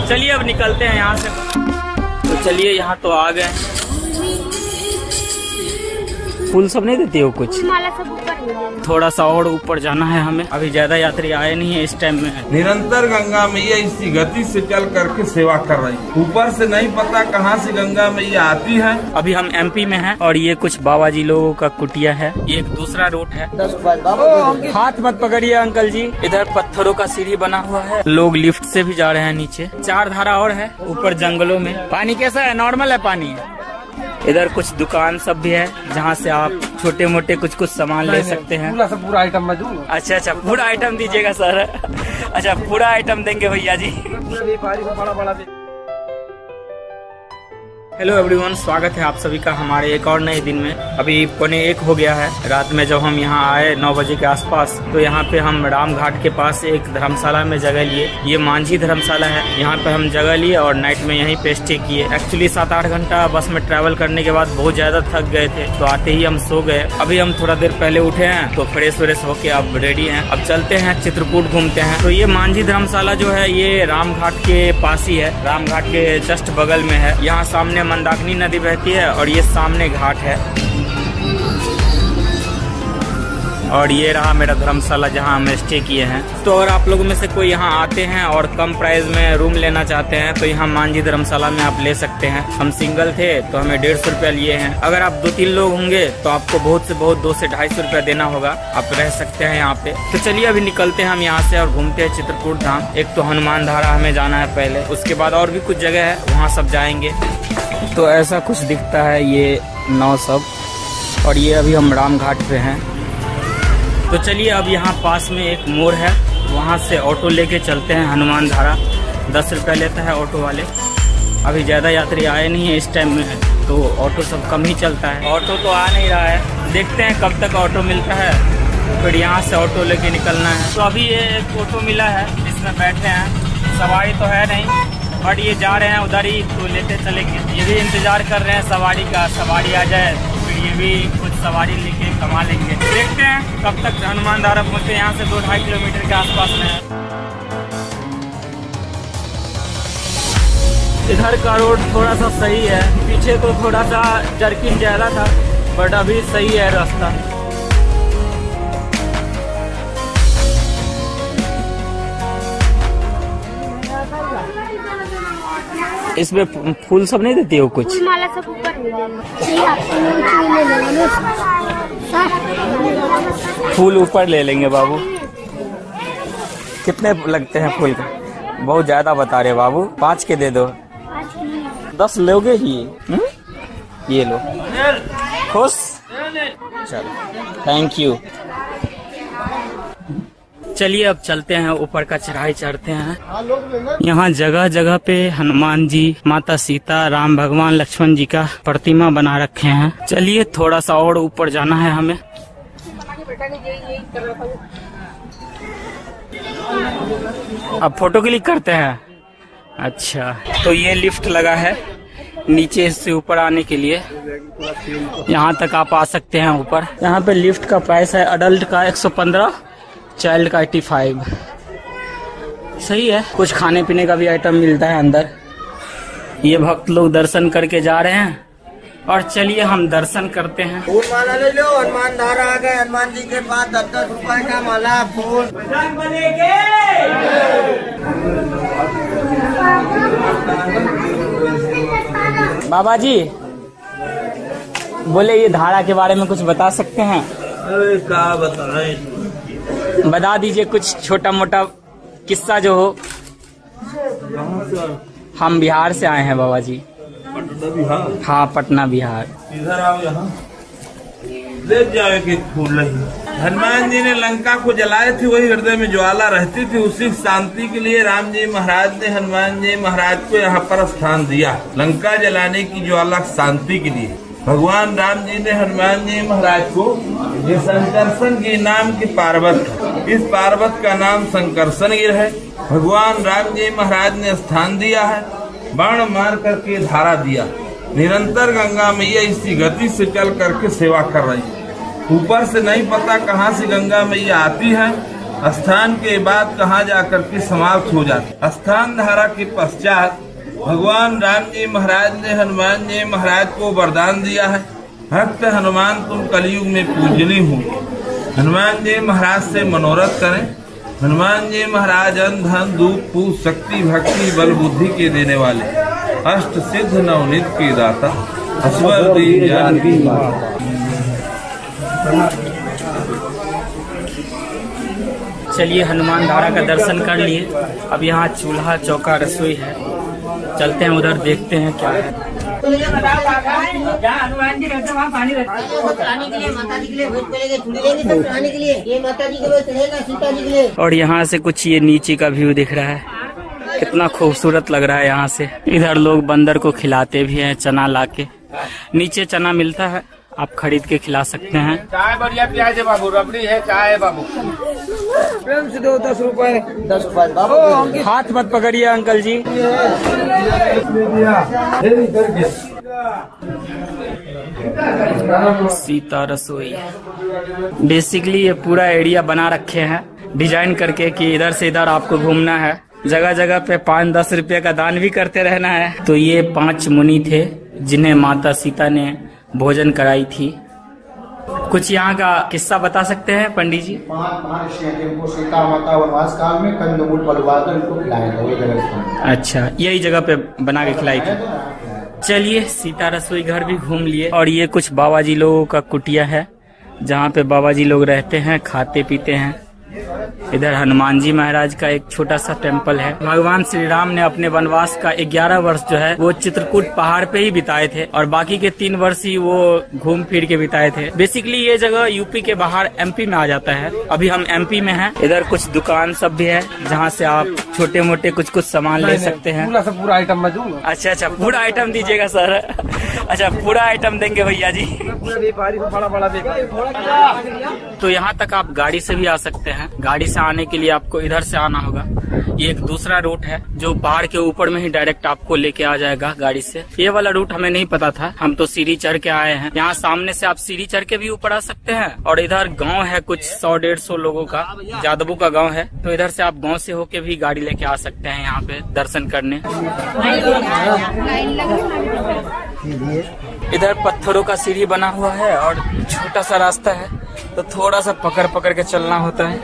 चलिए अब निकलते हैं यहाँ से। तो चलिए यहाँ तो आ गए। फूल सब नहीं देती हो कुछ? थोड़ा सा और ऊपर जाना है हमें। अभी ज्यादा यात्री आए नहीं है इस टाइम में। निरंतर गंगा मैया इसी गति से चल करके सेवा कर रही है। ऊपर से नहीं पता कहाँ से गंगा मैया आती है। अभी हम एमपी में हैं और ये कुछ बाबा जी लोगों का कुटिया है। ये एक दूसरा रूट है। हाथ मत पकड़िए अंकल जी। इधर पत्थरों का सीढ़ी बना हुआ है। लोग लिफ्ट से भी जा रहे हैं नीचे। 4 धारा और है ऊपर जंगलों में। पानी कैसा है? नॉर्मल है पानी। इधर कुछ दुकान सब भी है जहाँ से आप छोटे मोटे कुछ सामान ले सकते हैं। पूरा आइटम मैं दूंगा। अच्छा, पूरा आइटम दीजिएगा सर। अच्छा, पूरा आइटम देंगे भैया जी। हेलो एवरीवन, स्वागत है आप सभी का हमारे एक और नए दिन में। अभी 1:15 हो गया है रात में। जब हम यहाँ आए 9 बजे के आसपास, तो यहाँ पे हम राम घाट के पास एक धर्मशाला में जगह लिए। ये मांझी धर्मशाला है। यहाँ पे हम जगह लिए और नाइट में यहीं पे स्टे किए। एक्चुअली 7-8 घंटा बस में ट्रैवल करने के बाद बहुत ज्यादा थक गए थे, तो आते ही हम सो गए। अभी हम थोड़ा देर पहले उठे हैं तो फ्रेश व्रेश होके अब रेडी हैं। अब चलते हैं चित्रकूट घूमते हैं। तो ये मांझी धर्मशाला जो है ये राम घाट के पास ही है। राम घाट के जस्ट बगल में है। यहाँ सामने मंदाकिनी नदी बहती है और ये सामने घाट है। और ये रहा मेरा धर्मशाला जहाँ हम स्टे किए हैं। तो अगर आप लोगों में से कोई यहाँ आते हैं और कम प्राइस में रूम लेना चाहते हैं तो यहाँ मांझी धर्मशाला में आप ले सकते हैं। हम सिंगल थे तो हमें 150 रुपया लिए हैं। अगर आप 2-3 लोग होंगे तो आपको बहुत से बहुत 200 से 250 रुपया देना होगा। आप रह सकते हैं यहाँ पे। तो चलिए अभी निकलते हैं हम यहाँ से और घूमते हैं चित्रकूट धाम। एक तो हनुमान धारा हमें जाना है पहले, उसके बाद और भी कुछ जगह है वहाँ सब जाएंगे। तो ऐसा कुछ दिखता है ये नाव सब। और ये अभी हम राम घाट पे हैं। तो चलिए अब यहाँ पास में एक मोड़ है, वहाँ से ऑटो लेके चलते हैं हनुमान धारा। 10 रुपया लेता है ऑटो वाले। अभी ज़्यादा यात्री आए नहीं है इस टाइम में, तो ऑटो सब कम ही चलता है। ऑटो तो आ नहीं रहा है, देखते हैं कब तक ऑटो मिलता है। फिर यहाँ से ऑटो लेके निकलना है। तो अभी ये एक ऑटो मिला है जिसमें बैठे हैं। सवारी तो है नहीं बट ये जा रहे हैं उधर ही, तो लेते चलेंगे। ये भी इंतजार कर रहे हैं सवारी का। सवारी आ जाए फिर ये भी कुछ सवारी लेके कमा लेंगे। देखते हैं कब तक हनुमान धारा पहुँचते। यहाँ से 2-2.5 किलोमीटर के आसपास में है। इधर का रोड थोड़ा सा सही है। पीछे तो थोड़ा सा जर्किंग ज्यादा था बट अभी सही है रास्ता। इसमें फूल सब नहीं देती हो कुछ? फूल माला सब ऊपर फूल ऊपर ले लेंगे बाबू। कितने लगते हैं फूल का? बहुत ज्यादा बता रहे बाबू। 5 के दे दो। 10 लोगे ही? ये लो। खुश? चलो, थैंक यू। चलिए अब चलते हैं ऊपर का चढ़ाई चढ़ते हैं। यहाँ जगह जगह पे हनुमान जी, माता सीता, राम भगवान, लक्ष्मण जी का प्रतिमा बना रखे हैं। चलिए थोड़ा सा और ऊपर जाना है हमें। अब फोटो क्लिक करते हैं। अच्छा, तो ये लिफ्ट लगा है नीचे से ऊपर आने के लिए। यहाँ तक आप आ सकते हैं ऊपर। यहाँ पे लिफ्ट का प्राइस है अडल्ट का 115, चाइल्ड का 85। सही है। कुछ खाने पीने का भी आइटम मिलता है अंदर। ये भक्त लोग दर्शन करके जा रहे हैं और चलिए हम दर्शन करते हैं। फूल माला ले लो। हनुमान धारा आ गए। हनुमान जी के पास 10-10 रुपए का माला फूल। बाबा जी बोले ये धारा के बारे में कुछ बता सकते हैं? अरे क्या बताएं, बता दीजिए कुछ छोटा मोटा किस्सा जो हो। हम बिहार से आए हैं बाबा जी। पटना बिहार? हाँ, पटना बिहार। इधर आओ, यहाँ ले जाओ कि फूल नहीं। हनुमान जी ने लंका को जलाए थे, वही हृदय में ज्वाला रहती थी। उसी शांति के लिए राम जी महाराज ने हनुमान जी महाराज को यहाँ पर स्थान दिया। लंका जलाने की ज्वाला शांति के लिए भगवान राम जी ने हनुमान जी महाराज को, ये संकर्षण गिर नाम की पार्वत है, इस पार्वत का नाम संकर्षण गिर है। भगवान राम जी महाराज ने स्थान दिया है। बाण मार करके धारा दिया। निरंतर गंगा मैया इसी गति से चल करके सेवा कर रही है। ऊपर से नहीं पता कहाँ से गंगा मैया आती है। स्थान के बाद कहाँ जाकर के समाप्त हो जाती। स्थान धारा के पश्चात भगवान राम जी महाराज ने हनुमान जी महाराज को वरदान दिया है, भक्त हनुमान तुम कलयुग में पूजनीय हो। हनुमान जी महाराज से मनोरथ करें। हनुमान जी महाराज अन्न धन दूध पूज शक्ति भक्ति बल बुद्धि के देने वाले, अष्ट सिद्ध नवनीत के दाता, असवर दीन ज्ञान की माता। चलिए हनुमान धारा का दर्शन कर लिए। अब यहाँ चूल्हा चौका रसोई है, चलते हैं उधर देखते हैं क्या है। हनुमान जी रहते वहाँ पानी रहता है के लिए, माता जी के लिए भोज पड़ेगा, चूड़ी लेंगे सब चढ़ाने के लिए। ये माता जी के लिए चढ़ेगा, सीता जी के लिए। और यहाँ से कुछ ये नीचे का व्यू दिख रहा है, कितना खूबसूरत लग रहा है यहाँ से। इधर लोग बंदर को खिलाते भी हैं चना लाके। नीचे चना मिलता है, आप खरीद के खिला सकते हैं। चाय बढ़िया प्याज है बाबू, रबड़ी है, चाय है बाबू। प्रेम से दो 10 रुपए 10 रुपए बाबू। हाथ मत पकड़िए अंकल जी। सीता रसोई। बेसिकली ये पूरा एरिया बना रखे हैं डिजाइन करके कि इधर से इधर आपको घूमना है। जगह जगह पे 5-10 रुपए का दान भी करते रहना है। तो ये 5 मुनि थे जिन्हें माता सीता ने भोजन कराई थी। कुछ यहाँ का किस्सा बता सकते हैं पंडित जी? 5 महर्षि हैं जिनको सीता माता वनवास काल में कंदमूल फलवार कर इनको खिलाया था, वही जगह। अच्छा, यही जगह पे बना के खिलाई थी। चलिए सीता रसोई घर भी घूम लिए। और ये कुछ बाबा जी लोगों का कुटिया है जहाँ पे बाबा जी लोग रहते हैं, खाते पीते हैं। इधर हनुमान जी महाराज का एक छोटा सा टेम्पल है। भगवान श्री राम ने अपने वनवास का 11 वर्ष जो है वो चित्रकूट पहाड़ पे ही बिताए थे और बाकी के 3 वर्ष ही वो घूम फिर के बिताए थे। बेसिकली ये जगह यूपी के बाहर एमपी में आ जाता है। अभी हम एमपी में हैं। इधर कुछ दुकान सब भी है जहाँ से आप छोटे मोटे कुछ सामान ले सकते हैं। पूरा आइटम मैं दूंगा। अच्छा, पूरा आइटम दीजिएगा सर। अच्छा, पूरा आइटम देंगे भैया जी। तो यहाँ तक आप गाड़ी से भी आ सकते हैं। गाड़ी से आने के लिए आपको इधर से आना होगा। ये एक दूसरा रूट है जो पहाड़ के ऊपर में ही डायरेक्ट आपको लेके आ जाएगा गाड़ी से। ये वाला रूट हमें नहीं पता था, हम तो सीढ़ी चढ़ के आए हैं। यहाँ सामने से आप सीढ़ी चढ़ के भी ऊपर आ सकते हैं। और इधर गांव है कुछ 100-150 लोगों का, जादवों का गांव है। तो इधर से आप गांव से होके भी गाड़ी लेके आ सकते हैं यहाँ पे दर्शन करने। इधर पत्थरों का सीढ़ी बना हुआ है और छोटा सा रास्ता है, तो थोड़ा सा पकड़ के चलना होता है।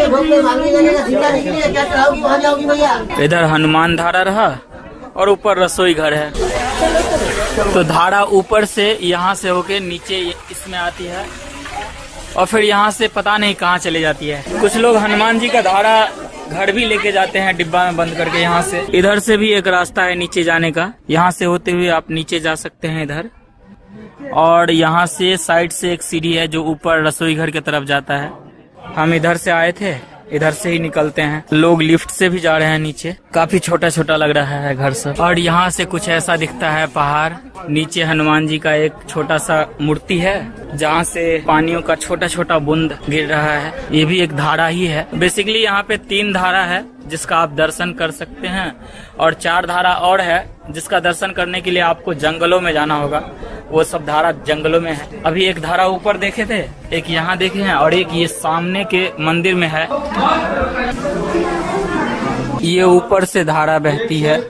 इधर हनुमान धारा रहा और ऊपर रसोई घर है। तो धारा ऊपर से यहाँ से होके नीचे इसमें आती है और फिर यहाँ से पता नहीं कहाँ चली जाती है। कुछ लोग हनुमान जी का धारा घर भी लेके जाते हैं डिब्बा में बंद करके। यहाँ से इधर से भी एक रास्ता है नीचे जाने का, यहाँ से होते हुए आप नीचे जा सकते हैं इधर। और यहाँ से साइड से एक सीढ़ी है जो ऊपर रसोई घर की तरफ जाता है। हम इधर से आए थे, इधर से ही निकलते हैं। लोग लिफ्ट से भी जा रहे हैं नीचे। काफी छोटा छोटा लग रहा है घर सब। और यहाँ से कुछ ऐसा दिखता है पहाड़। नीचे हनुमान जी का एक छोटा सा मूर्ति है जहाँ से पानियों का छोटा छोटा बूंद गिर रहा है। ये भी एक धारा ही है। बेसिकली यहाँ पे 3 धारा है जिसका आप दर्शन कर सकते हैं और 4 धारा और है जिसका दर्शन करने के लिए आपको जंगलों में जाना होगा। वो सब धारा जंगलों में है। अभी एक धारा ऊपर देखे थे, एक यहाँ देखे हैं और एक ये सामने के मंदिर में है। ये ऊपर से धारा बहती है।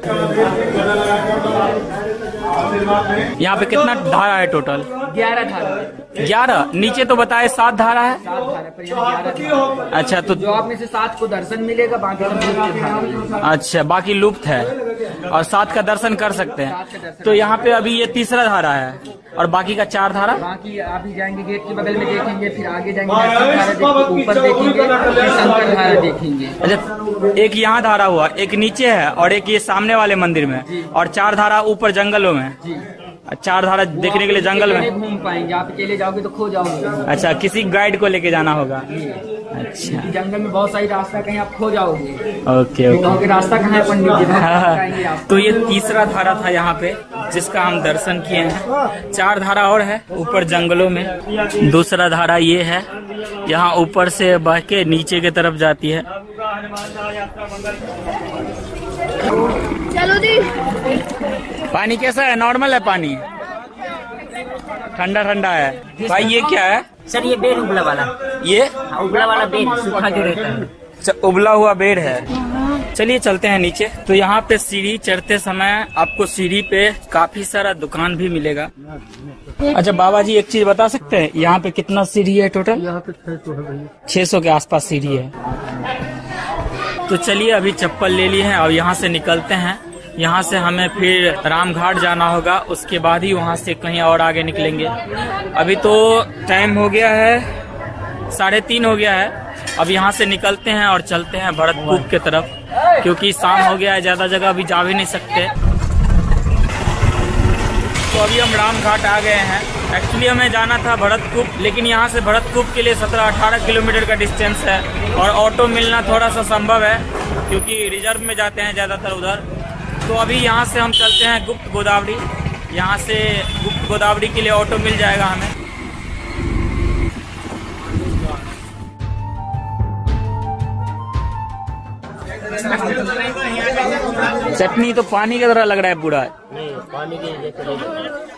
यहाँ पे कितना धारा है टोटल? 11 धारा। 11? नीचे तो बताए 7 धारा है। 7 धारा पर यहाँ 11 धारा। अच्छा, तो जो आप में से 7 को दर्शन मिलेगा, बाकी सब लुप्त है। अच्छा, बाकी लुप्त है और 7 का दर्शन कर सकते हैं। तो यहाँ पे अभी ये तीसरा धारा है और बाकी का 4 धारा। बाकी अभी जाएंगे गेट के बगल में देखेंगे, फिर आगे जाएंगे ऊपर देखेंगे, फिर शंकर धारा देखेंगे। अच्छा, एक यहाँ धारा हुआ, एक नीचे है और एक ये सामने वाले मंदिर में, और 4 धारा ऊपर जंगलों में। 4 धारा देखने के लिए जंगल में घूम पाएंगे। आप अकेले जाओगे तो खो जाओगे। अच्छा, किसी गाइड को लेके जाना होगा। अच्छा, जंगल में बहुत सारी रास्ता, कहीं आप खो जाओगे। Okay okay. रास्ता कहाँ है पंडित जी? तो ये तीसरा धारा था यहाँ पे जिसका हम दर्शन किए हैं। 4 धारा और है ऊपर जंगलों में। दूसरा धारा ये है, यहाँ ऊपर से बह के नीचे की तरफ जाती है। चलो दी। पानी कैसा है? नॉर्मल है पानी? ठंडा ठंडा है? भाई ये क्या है? सर ये बेल उबला वाला। ये उबला वाला बेड सूखा जो रहता है। अच्छा, उबला हुआ बेड है। चलिए चलते हैं नीचे। तो यहाँ पे सीढ़ी चढ़ते समय आपको सीढ़ी पे काफी सारा दुकान भी मिलेगा। अच्छा बाबा जी, एक चीज बता सकते हैं यहाँ पे कितना सीढ़ी है टोटल? यहाँ पे 600 है भैया। 600 के आसपास सीढ़ी है। तो चलिए अभी चप्पल ले ली है और यहाँ से निकलते हैं। यहाँ से हमें फिर रामघाट जाना होगा, उसके बाद ही वहाँ से कहीं और आगे निकलेंगे। अभी तो टाइम हो गया है 3:30 हो गया है। अब यहाँ से निकलते हैं और चलते हैं भरतकूप की तरफ, क्योंकि शाम हो गया है, ज्यादा जगह अभी जा भी नहीं सकते। तो अभी हम रामघाट आ गए हैं। एक्चुअली हमें जाना था भरतकूप, लेकिन यहाँ से भरतकूप के लिए 17-18 किलोमीटर का डिस्टेंस है और ऑटो मिलना थोड़ा सा संभव है, क्योंकि रिजर्व में जाते हैं ज़्यादातर उधर। तो अभी यहाँ से हम चलते हैं गुप्त गोदावरी। यहाँ से गुप्त गोदावरी के लिए ऑटो मिल जाएगा हमें। चटनी तो पानी की तरह लग रहा है पूरा। पानी के